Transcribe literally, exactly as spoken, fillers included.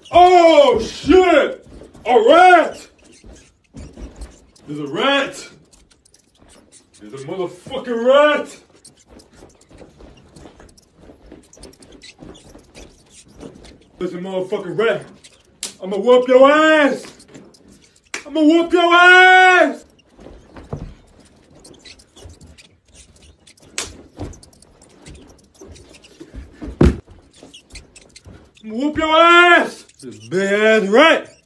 Oh shit! A rat! There's a rat! There's a motherfucking rat! There's a motherfucking rat! I'ma whoop your ass! I'ma whoop your ass! I'ma whoop your ass! This big ass rat!